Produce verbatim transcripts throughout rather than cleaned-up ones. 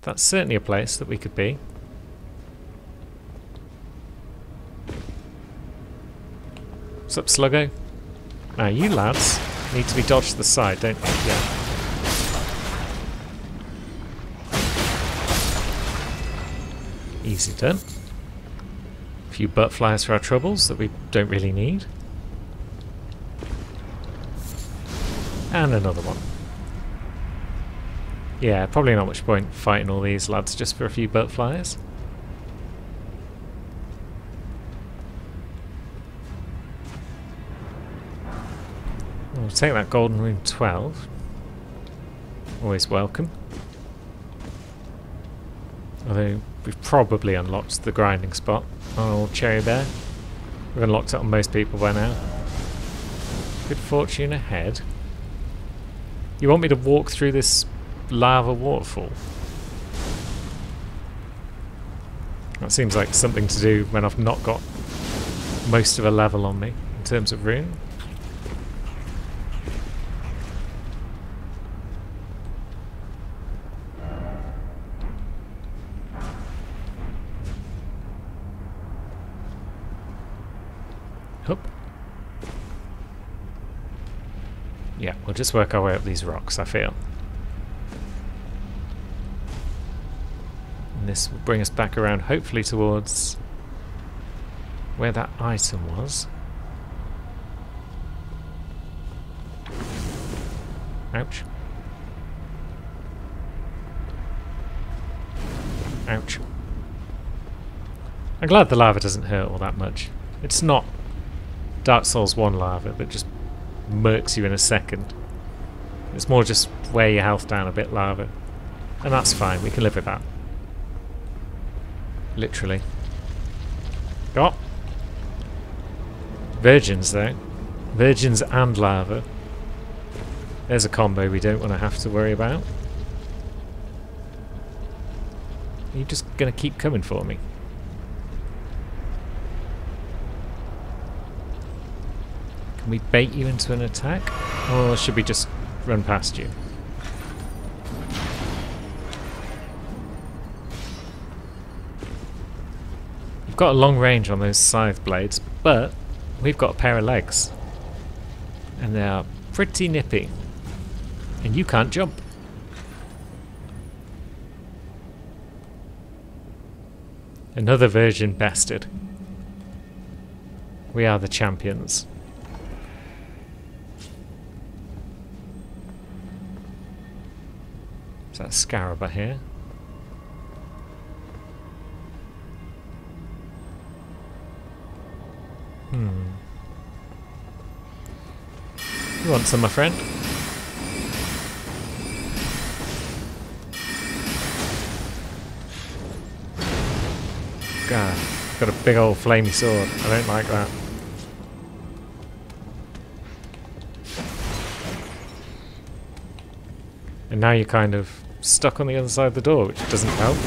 That's certainly a place that we could be. What's up, Sluggo? Now, you lads need to be dodged to the side, don't you? Yeah. Easy done. A few butt flyers for our troubles that we don't really need. And another one. Yeah, probably not much point fighting all these lads just for a few butt flyers. We'll take that golden rune twelve. Always welcome. Although we've probably unlocked the grinding spot on old Cherry Bear. We've unlocked it on most people by now. Good fortune ahead. You want me to walk through this lava waterfall? That seems like something to do when I've not got most of a level on me in terms of rune. Hup. Yeah, we'll just work our way up these rocks, I feel. And this will bring us back around, hopefully towards where that item was. Ouch. Ouch. I'm glad the lava doesn't hurt all that much. It's not Dark Souls one lava that just murks you in a second. It's more just wear your health down a bit lava. And that's fine, we can live with that. Literally. Oh! Virgins though. Virgins and lava. There's a combo we don't want to have to worry about. Are you just going to keep coming for me? Can we bait you into an attack? Or should we just run past you? We've got a long range on those scythe blades, but we've got a pair of legs. And they are pretty nippy. And you can't jump. Another virgin bastard. We are the champions. Is that a scarab I hear? Hmm. You want some, my friend? God, got a big old flamey sword. I don't like that. And now you're kind of stuck on the other side of the door, which doesn't help.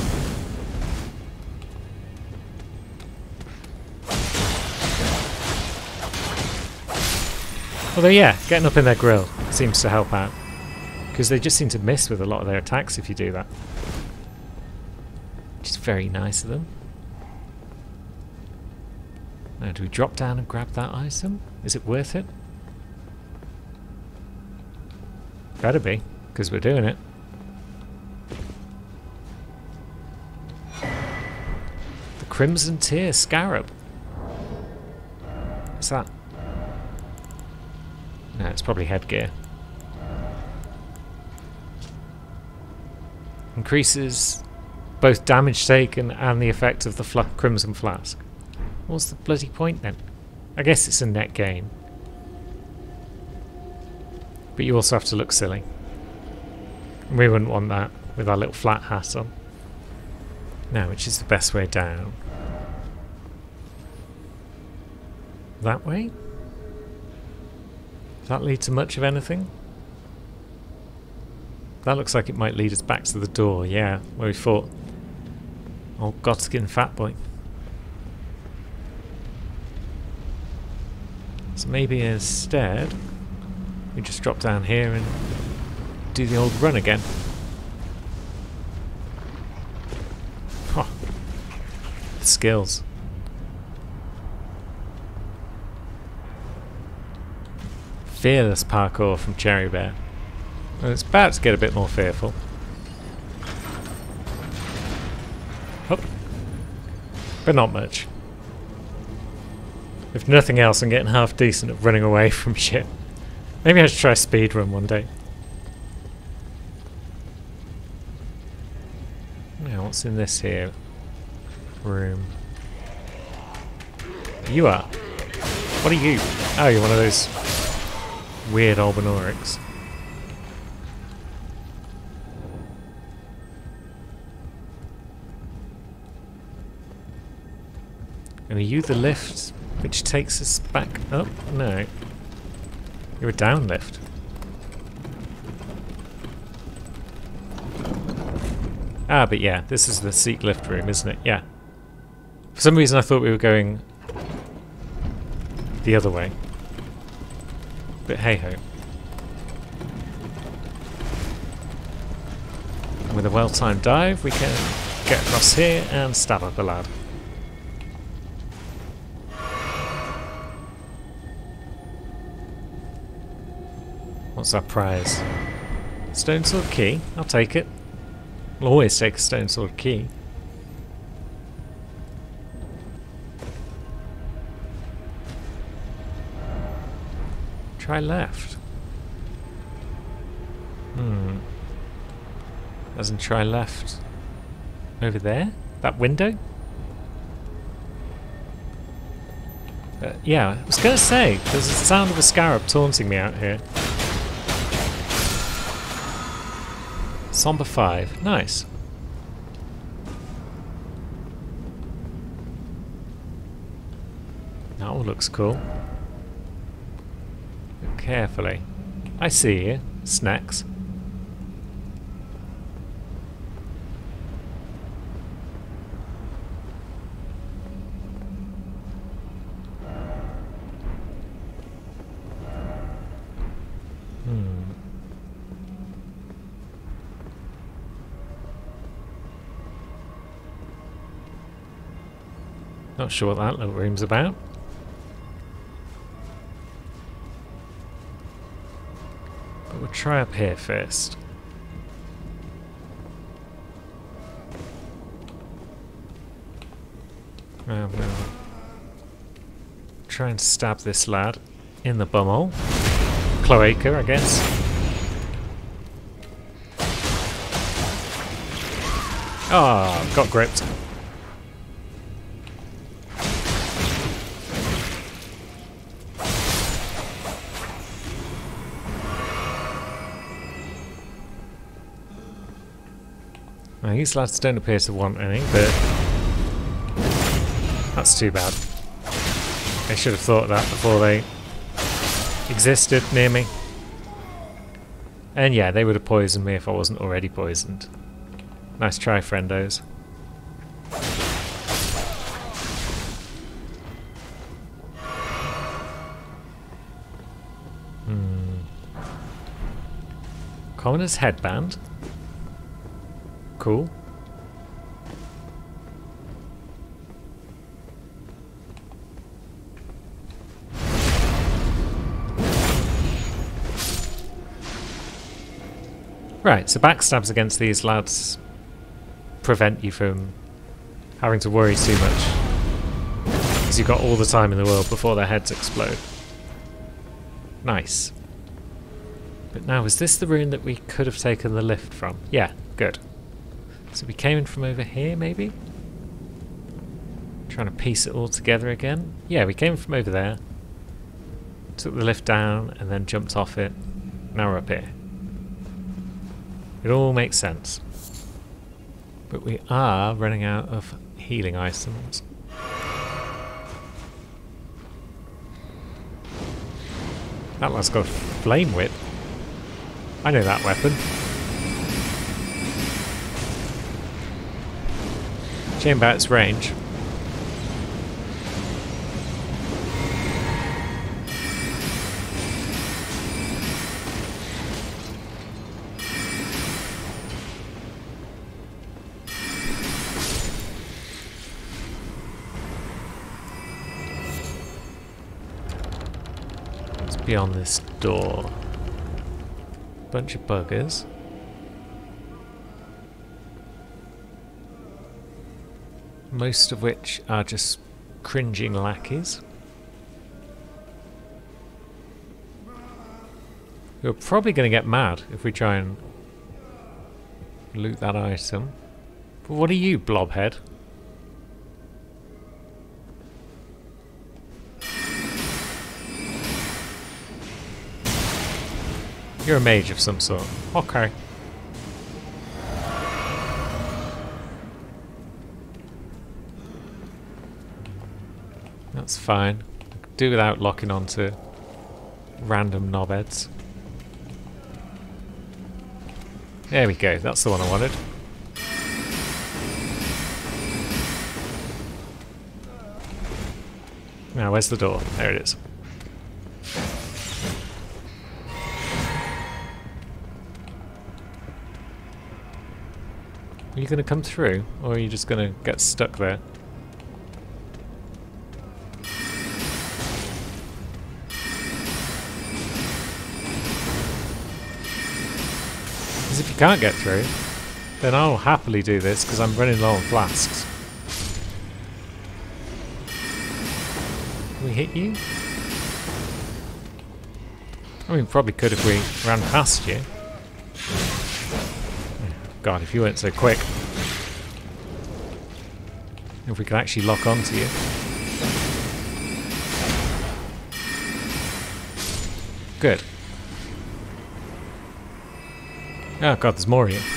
Although yeah, getting up in their grill seems to help out. Because they just seem to miss with a lot of their attacks if you do that. Which is very nice of them. Now do we drop down and grab that item? Is it worth it? Better be, because we're doing it. The Crimson Tear Scarab. What's that? No, it's probably headgear. Increases both damage taken and the effect of the fl Crimson Flask. What's the bloody point then? I guess it's a net gain. But you also have to look silly. We wouldn't want that with our little flat hat on. Now, which is the best way down? That way? Does that lead to much of anything? That looks like it might lead us back to the door, yeah, where we fought old Godskin Fat Boy. So maybe instead we just drop down here and do the old run again. skills. Fearless parkour from Cherry Bear. Well, it's about to get a bit more fearful. Hop. But not much. If nothing else, I'm getting half decent at running away from shit. Maybe I should try speedrun one day. Now, what's in this here room? You are. What are you? Oh, you're one of those weird Albinorics. And are you the lift which takes us back up? No. You're a down lift. Ah, but yeah, this is the seek lift room, isn't it? Yeah. For some reason I thought we were going the other way. But hey-ho. With a well-timed dive, we can get across here and stab up a lad. What's our prize? Stone sword key? I'll take it. I'll always take a stone sword key. Try left. Hmm. Doesn't try left. Over there? That window? Uh, yeah, I was going to say, there's the sound of a scarab taunting me out here. Somber five. Nice. That all looks cool. Look carefully. I see you. Snacks. Not sure what that little room's about. But we'll try up here first. Oh no. Try and stab this lad in the bumhole. Cloaca, I guess. Ah, oh, got gripped. Now, these lads don't appear to want any, but that's too bad. They should have thought of that before they existed near me. And yeah, they would have poisoned me if I wasn't already poisoned. Nice try, friendos. Hmm. Commoner's headband. Cool. Right, so backstabs against these lads prevent you from having to worry too much, because you've got all the time in the world before their heads explode. Nice. But now, is this the room that we could have taken the lift from? Yeah, good. So we came in from over here, maybe? Trying to piece it all together again. Yeah, we came from over there, took the lift down, and then jumped off it. Now we're up here. It all makes sense. But we are running out of healing items. That last got flame whip. I know that weapon. Shame about its range. beyond this door? Bunch of buggers. Most of which are just cringing lackeys. Who are probably going to get mad if we try and loot that item. But what are you, blobhead? You're a mage of some sort. Okay. That's fine. I could do without locking onto random knobheads. There we go, that's the one I wanted. Now, where's the door? There it is. Are you going to come through, or are you just going to get stuck there? Because if you can't get through, then I'll happily do this, because I'm running low on flasks. Can we hit you? I mean, probably could if we ran past you. God, if you weren't so quick. If we could actually lock onto you. Good. Oh god, there's more of you.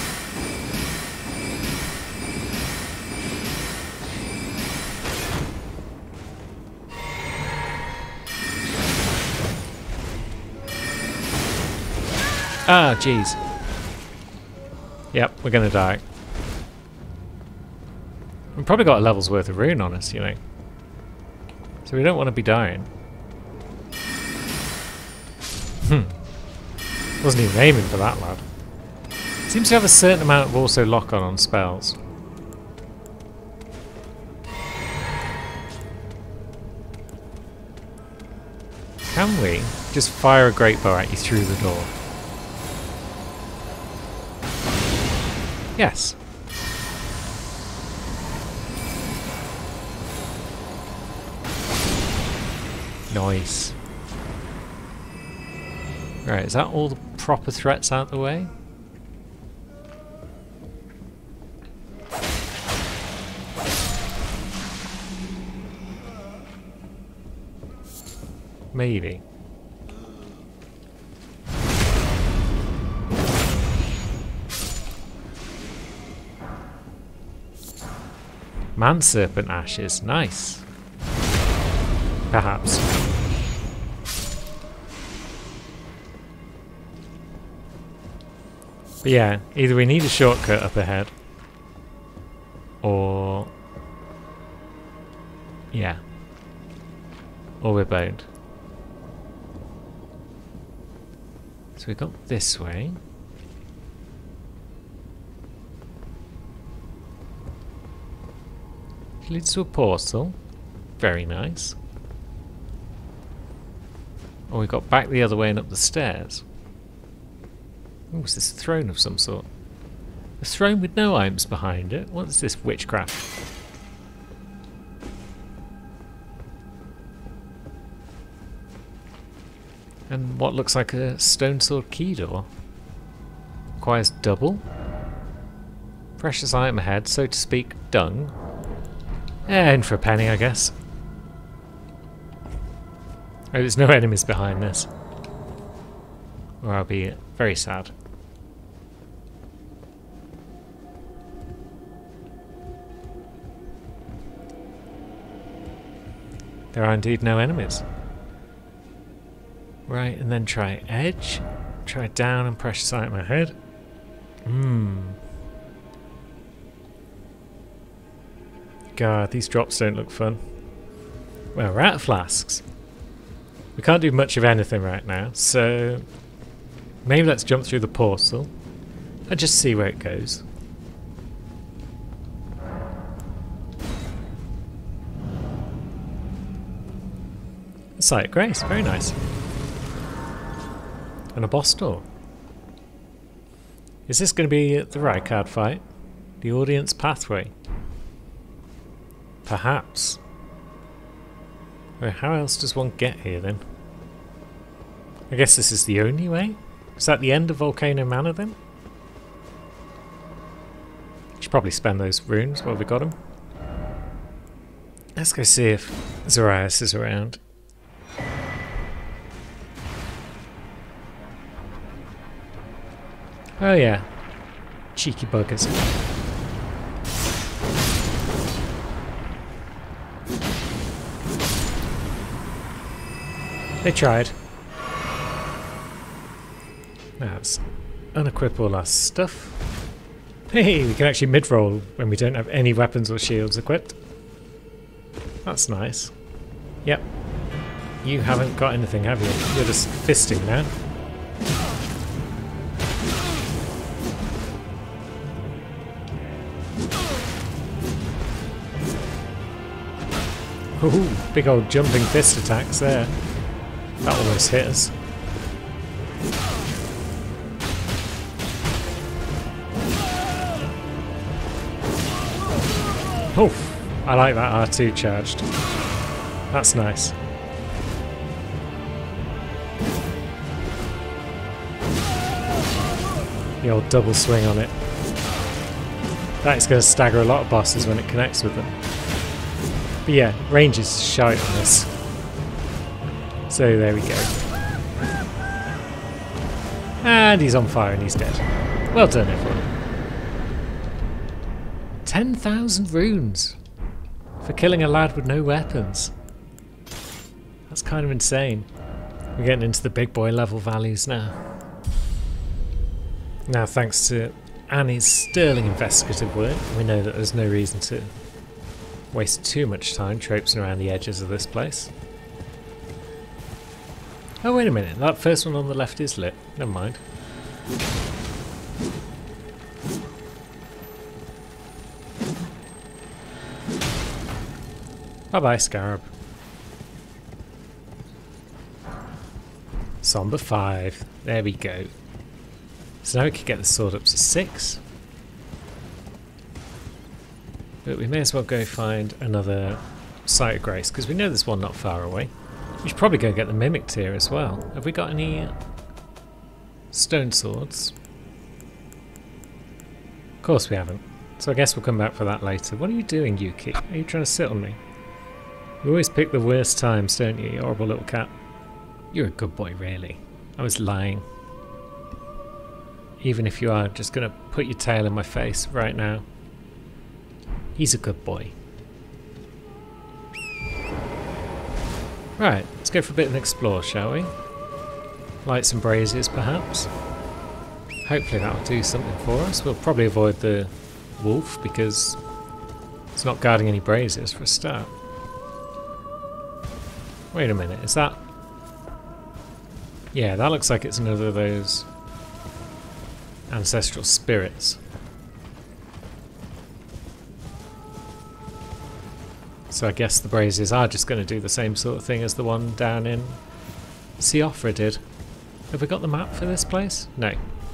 Ah, jeez. Yep, we're gonna die. We've probably got a level's worth of rune on us, you know. So we don't want to be dying. Hmm. Wasn't even aiming for that, lad. Seems to have a certain amount of also lock-on on spells. Can we just fire a great bow at you through the door? Yes. Nice. Right, is that all the proper threats out the way? Maybe. Man serpent ashes, nice. Perhaps. But yeah, either we need a shortcut up ahead, or yeah, or we're boned. So we got this way. Leads to a portal. Very nice. Oh, we got back the other way and up the stairs. Oh, is this a throne of some sort? A throne with no items behind it? What is this witchcraft? And what looks like a stone sword key door. Requires double. Precious item ahead, so to speak, dung. Eh, in for a penny, I guess. Oh, there's no enemies behind this. Or I'll be very sad. There are indeed no enemies. Right, and then try edge. Try down and precious item ahead. Hmm. God, these drops don't look fun. Well, we're out of flasks. We can't do much of anything right now, so maybe let's jump through the portal and just see where it goes. Sight of Grace, very nice. And a boss door. Is this going to be the right card fight? The audience pathway? Perhaps. Well, how else does one get here then? I guess this is the only way? Is that the end of Volcano Manor then? Should probably spend those runes while we got them. Let's go see if Zarias is around. Oh yeah, cheeky buggers. They tried. Now let's unequip all our stuff. Hey, we can actually mid-roll when we don't have any weapons or shields equipped. That's nice. Yep. You haven't got anything, have you? You're just fisting now. Ooh, big old jumping fist attacks there. That almost hit us. Oh, I like that R two charged. That's nice. The old double swing on it. That is going to stagger a lot of bosses when it connects with them. But yeah, range is shite on this. So there we go. And he's on fire and he's dead. Well done, everyone. ten thousand runes for killing a lad with no weapons. That's kind of insane. We're getting into the big boy level values now. Now, thanks to Annie's sterling investigative work, we know that there's no reason to waste too much time traipsing around the edges of this place. Oh, wait a minute. That first one on the left is lit. Never mind. Bye-bye, Scarab. Somber five. There we go. So now we can get the sword up to six. But we may as well go find another Site of Grace, because we know there's one not far away. We should probably go get the Mimic Tear as well. Have we got any uh, stone swords? Of course we haven't. So I guess we'll come back for that later. What are you doing, Yuki? Are you trying to sit on me? You always pick the worst times, don't you, you horrible little cat? You're a good boy, really. I was lying. Even if you are just going to put your tail in my face right now. He's a good boy. Right, let's go for a bit of an explore, shall we? Light some braziers, perhaps. Hopefully that'll do something for us. We'll probably avoid the wolf because it's not guarding any braziers for a start. Wait a minute, is that... Yeah, that looks like it's another of those ancestral spirits. So I guess the braziers are just going to do the same sort of thing as the one down in Siofra did. Have we got the map for this place? No.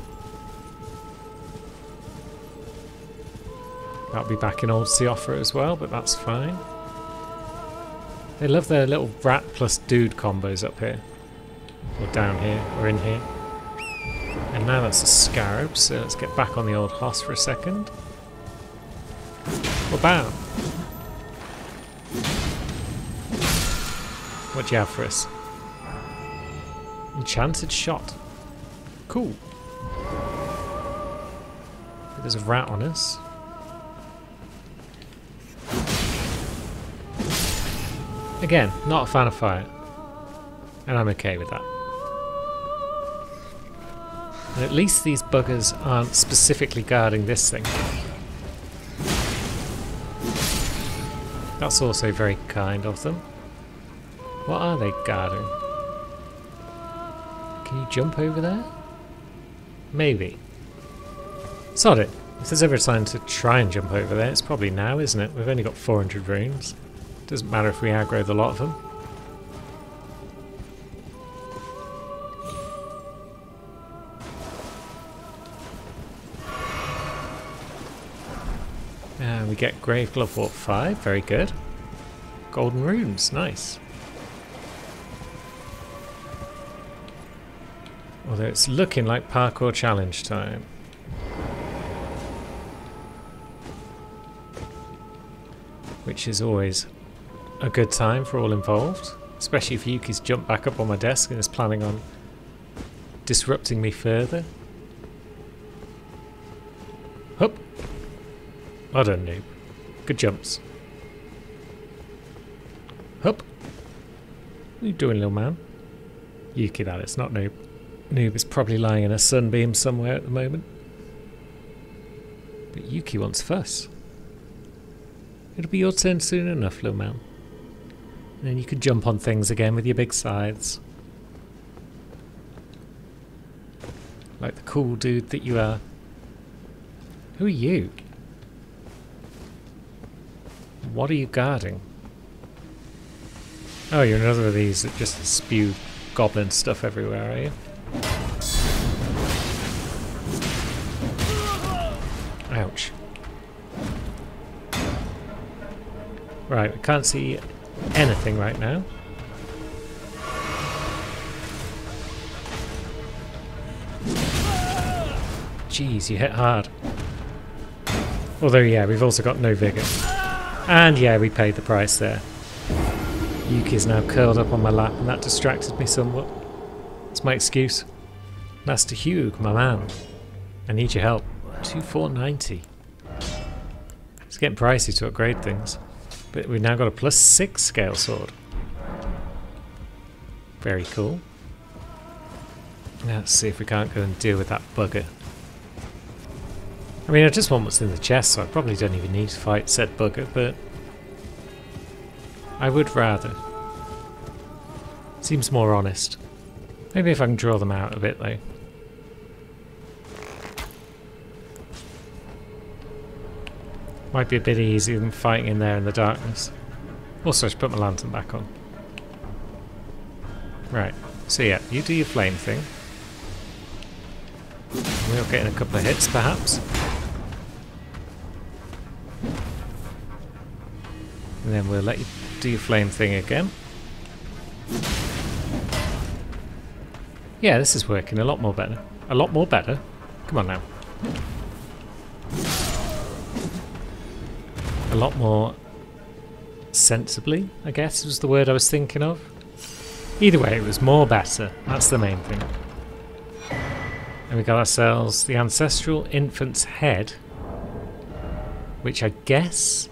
That'll be back in old Siofra as well, but that's fine. They love their little rat plus dude combos up here. Or down here, or in here. And now that's a scarab, so let's get back on the old hoss for a second. Well, bam! What do you have for us? Enchanted shot. Cool. There's a rat on us. Again, not a fan of fire. And I'm okay with that. And at least these buggers aren't specifically guarding this thing. That's also very kind of them. What are they guarding? Can you jump over there? Maybe. Sod it. If there's ever a time to try and jump over there, it's probably now, isn't it? We've only got four hundred runes. Doesn't matter if we aggro the lot of them. And we get Grave Glove Warp five, very good. Golden runes, nice. Although it's looking like parkour challenge time. Which is always a good time for all involved. Especially if Yuki's jumped back up on my desk and is planning on disrupting me further. Hup! Well done, Noob. Good jumps. Hup! What are you doing, little man? Yuki, that is, not Noob. Noob is probably lying in a sunbeam somewhere at the moment. But Yuki wants fuss. It'll be your turn soon enough, little man. And then you can jump on things again with your big scythes. Like the cool dude that you are. Who are you? What are you guarding? Oh, you're another of these that just spew goblin stuff everywhere, are you? Ouch. Right, we can't see anything right now. Jeez, you hit hard. Although, yeah, we've also got no vigour. And yeah, we paid the price there. Yuki's now curled up on my lap and that distracted me somewhat. That's my excuse. Master Hugh, my man. I need your help. two four ninety. It's getting pricey to upgrade things. But we've now got a plus six scale sword. Very cool. Now let's see if we can't go and deal with that bugger. I mean, I just want what's in the chest, so I probably don't even need to fight said bugger, but I would rather. Seems more honest. Maybe if I can draw them out a bit, though. Might be a bit easier than fighting in there in the darkness. Also, I should put my lantern back on. Right, so yeah, you do your flame thing. We'll get in a couple of hits, perhaps. And then we'll let you do your flame thing again. Yeah, this is working a lot more better. A lot more better? Come on now. A lot more sensibly, I guess was the word I was thinking of. Either way, it was more better. That's the main thing. And we got ourselves the Ancestral Infant's Head, which I guess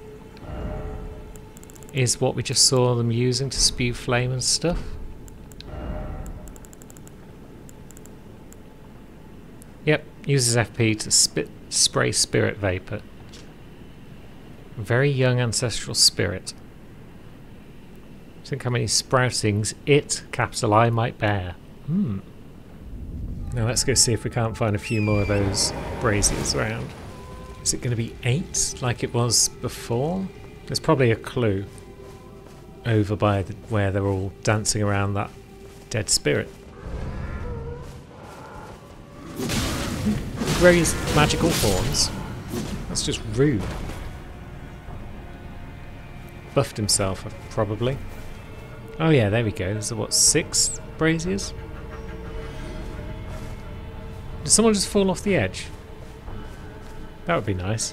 is what we just saw them using to spew flame and stuff. Yep, uses F P to spit, spray spirit vapor. Very young ancestral spirit. Think how many sproutings it, capital I, might bear. Hmm. Now let's go see if we can't find a few more of those braziers around. Is it going to be eight like it was before? There's probably a clue over by the, where they're all dancing around that dead spirit. Raised magical horns. That's just rude. Buffed himself, probably. Oh yeah, there we go. There's what, six braziers? Did someone just fall off the edge? That would be nice.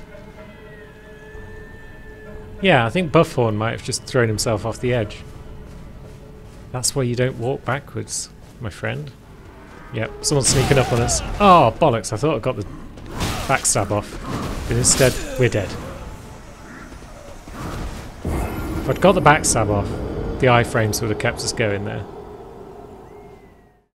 Yeah, I think Buffhorn might have just thrown himself off the edge. That's why you don't walk backwards, my friend. Yep, someone's sneaking up on us. Oh, bollocks, I thought I got the backstab off. But instead, we're dead. If I'd got the backstab off, the iframes would have kept us going there.